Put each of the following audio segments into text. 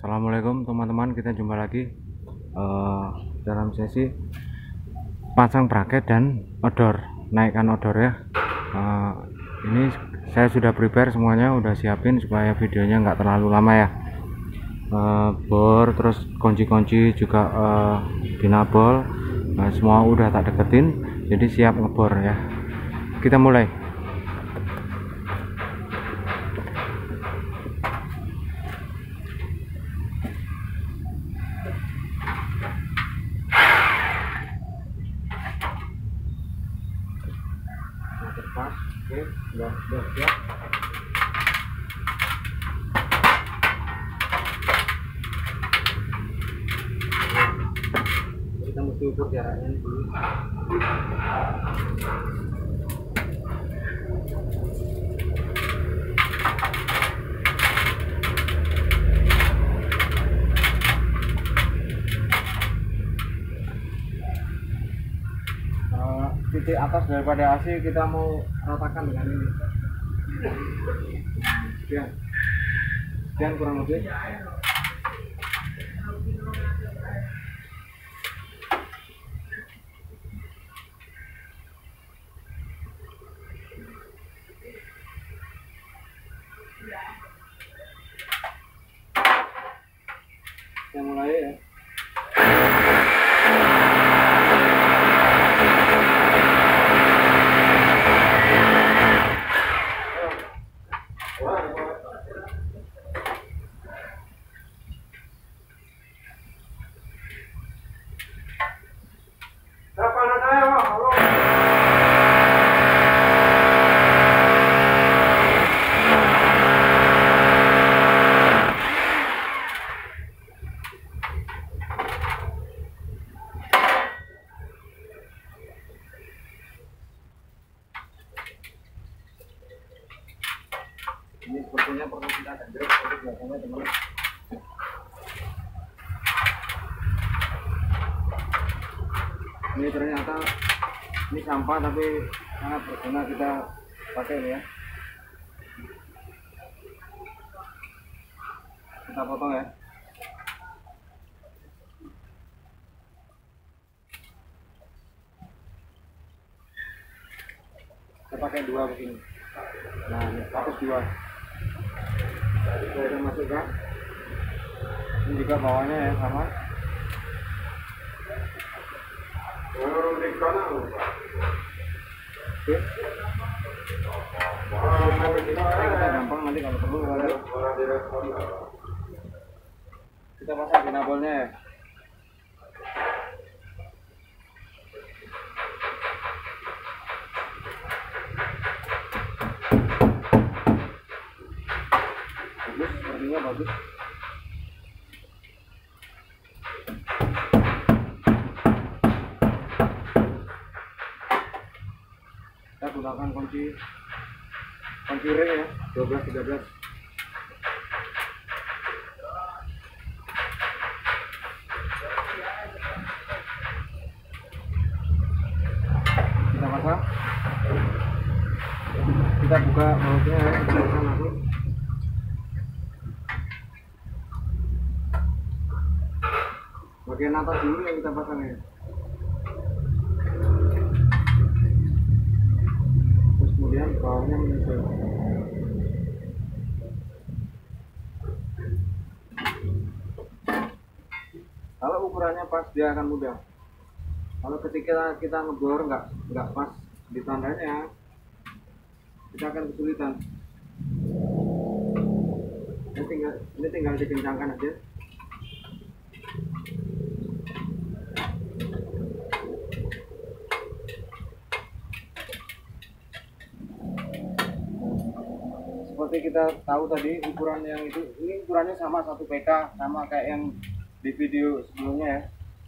Assalamualaikum teman-teman, kita jumpa lagi dalam sesi pasang bracket dan odor, naikkan odor ya. Ini saya sudah prepare semuanya, udah siapin supaya videonya nggak terlalu lama ya. Bor, terus kunci-kunci juga dinabol, semua udah tak deketin, jadi siap ngebor ya. Kita mulai. Pas, oke, sudah siap. Kita mesti ukur jaraknya dulu. Titik atas daripada AC kita mau ratakan dengan ini. Sekian kurang lebih. Kita mulai ya. Ini sepertinya perlu kita ganjel untuk belakangnya teman. Ini ternyata ini sampah tapi sangat berguna, kita pakai ini ya. Kita potong ya. Kita pakai dua begini. Nah, ini pakai dua. Kita masukkan. Ini juga bawahnya ya sama. Oke. Kita gampang nanti kalau perlu kita pasang dinabolnya ya. Bagus, sepertinya bagus. Kita gunakan kunci ring ya, 12-13. Kita pasang, kita buka bautnya ya, kita pasang langsung. Bagian atas dulu yang kita pasang ya. Terus kemudian bawahnya menyusul. Kalau ukurannya pas dia akan mudah. Kalau ketika kita ngebor nggak pas di tandanya, kita akan kesulitan. Ini tinggal dikencangkan aja. Seperti kita tahu tadi ukuran yang itu, ini ukurannya sama 1 PK, sama kayak yang di video sebelumnya ya.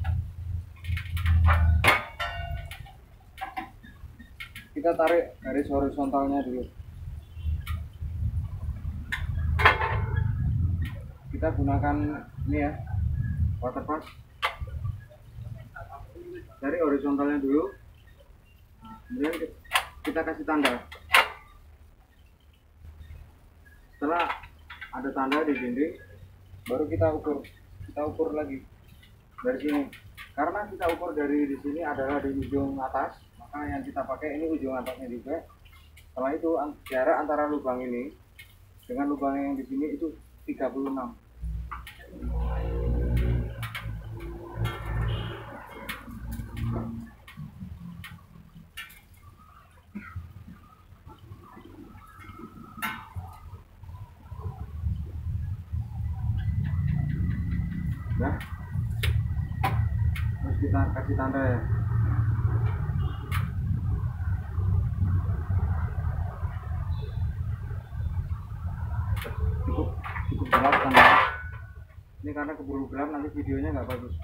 Kita tarik garis horizontalnya dulu. Kita gunakan ini ya, water pass. Dari horizontalnya dulu, kemudian kita kasih tanda. Setelah ada tanda di dinding, baru kita ukur lagi dari sini. Karena kita ukur dari di sini adalah di ujung atas, maka yang kita pakai ini ujung atasnya juga. Setelah itu jarak antara lubang ini dengan lubang yang di sini itu 36. Ya, terus kita kasih tanda ya. Cukup gelap kan ya. Ini karena keburu gelap nanti videonya nggak bagus.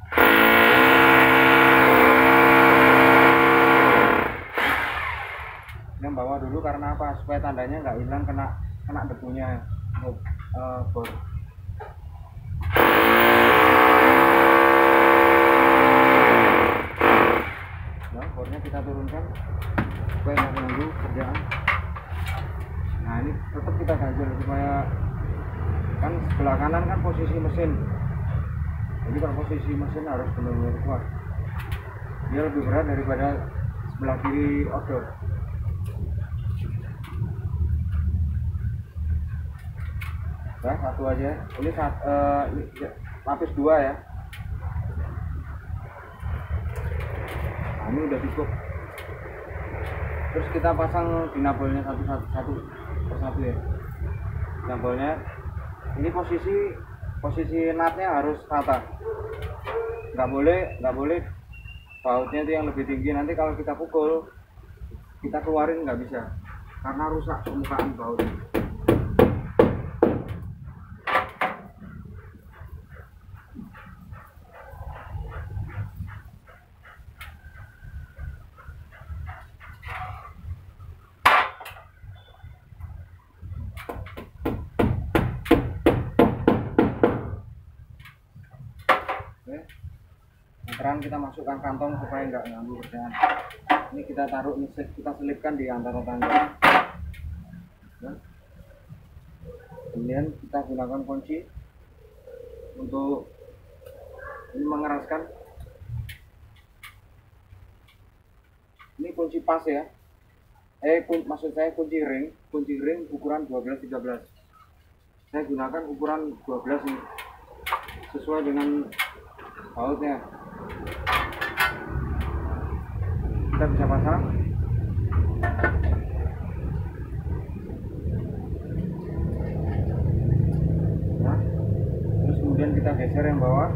Yang bawah dulu karena apa? Supaya tandanya nggak hilang kena debunya bor. Nah, bornya kita turunkan supaya nggak mengganggu kerjaan. Nah, ini tetap kita ganjel supaya kan sebelah kanan kan posisi mesin, jadi kalau posisi mesin harus benar-benar kuat, dia lebih berat daripada sebelah kiri odor. Nah, satu aja ini lapis 2 ya. Nah, ini udah cukup. Terus kita pasang dinabelnya satu persatu ya. Dinabelnya ini posisi natnya harus rata, nggak boleh bautnya itu yang lebih tinggi. Nanti kalau kita pukul, kita keluarin nggak bisa karena rusak permukaan bautnya. Oke, sekarang kita masukkan kantong supaya nggak ganggu kerjaan. Ini kita taruh, kita selipkan di antara tangga. Kemudian kita gunakan kunci untuk ini mengeraskan. Ini kunci pas ya. Maksud saya kunci ring ukuran 12-13. Saya gunakan ukuran 12 ini sesuai dengan bautnya. Kita bisa pasang. Nah, terus kemudian kita geser yang bawah.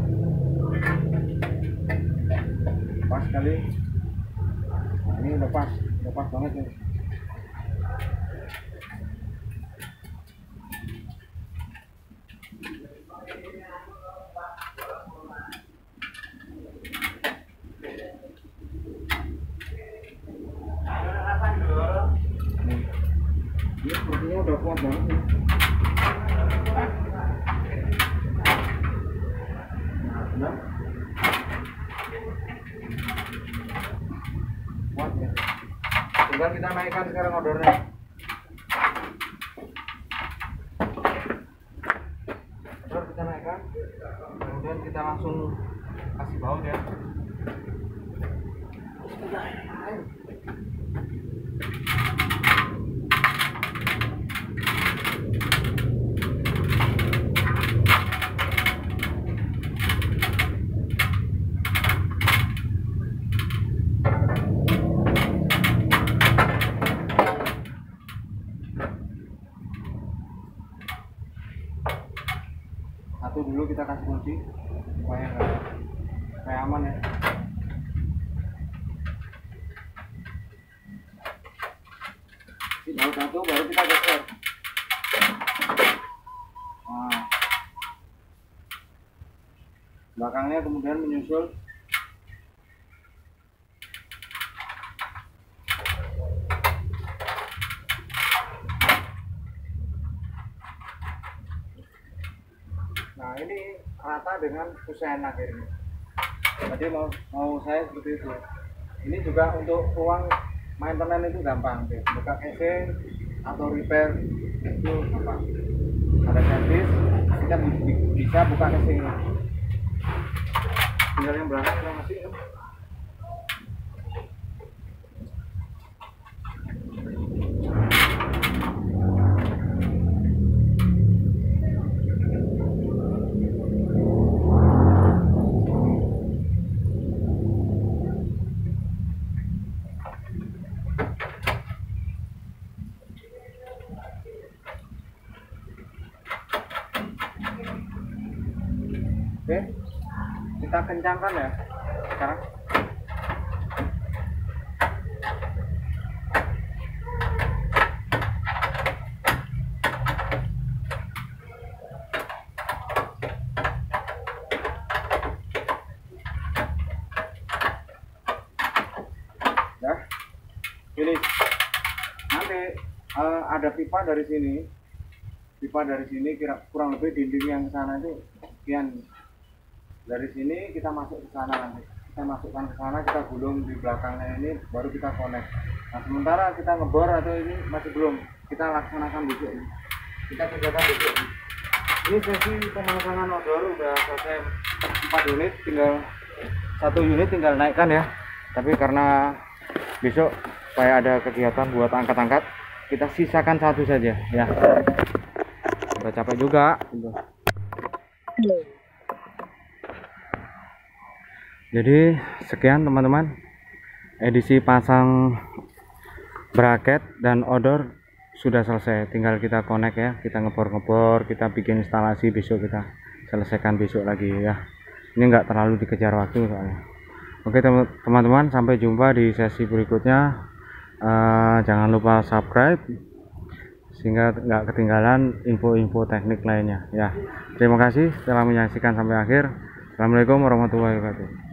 Pas sekali. Nah, ini udah pas banget nih. Ini sepertinya udah kuat banget nih. Nah, kuat ya. Tinggal kita naikkan sekarang odornya. Odor kita naikkan, kemudian kita langsung kasih baut ya. Satu dulu kita kasih kunci supaya aman ya. Ini baru satu, baru kita geser. Nah, belakangnya kemudian menyusul. Nah, ini rata dengan kusen akhirnya. Jadi mau saya seperti itu. Ini juga untuk uang maintenance itu gampang deh. Buka casing atau repair itu gampang. Ada servis, kita bisa buka casingnya, tinggal yang belakang kita masukin. Oke, kita kencangkan ya sekarang. Ya, ini nanti ada pipa dari sini. Pipa dari sini kurang lebih dinding yang ke sana itu sekian. Dari sini kita masuk ke sana, nanti kita masukkan ke sana, kita gulung di belakangnya ini, baru kita connect. Nah sementara kita ngebor atau ini masih belum, kita laksanakan besok ini, kita kerjakan besok ini. Ini sesi pemasangan odor udah selesai 4 unit, tinggal 1 unit tinggal naikkan ya. Tapi karena besok supaya ada kegiatan buat angkat-angkat, kita sisakan 1 saja ya, udah capek juga gitu. Jadi sekian teman-teman, edisi pasang bracket dan odor sudah selesai, tinggal kita connect ya, kita ngebor-ngebor, kita bikin instalasi, besok kita selesaikan besok lagi ya. Ini enggak terlalu dikejar waktu soalnya. Oke teman-teman, sampai jumpa di sesi berikutnya. Jangan lupa subscribe sehingga nggak ketinggalan info-info teknik lainnya ya. Terima kasih telah menyaksikan sampai akhir. Assalamualaikum warahmatullahi wabarakatuh.